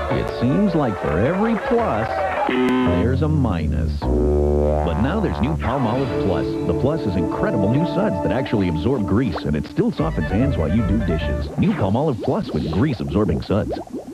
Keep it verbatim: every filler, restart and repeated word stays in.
It seems like for every plus, there's a minus. But now there's new Palmolive Plus. The Plus is incredible new suds that actually absorb grease, and it still softens hands while you do dishes. New Palmolive Plus with grease-absorbing suds.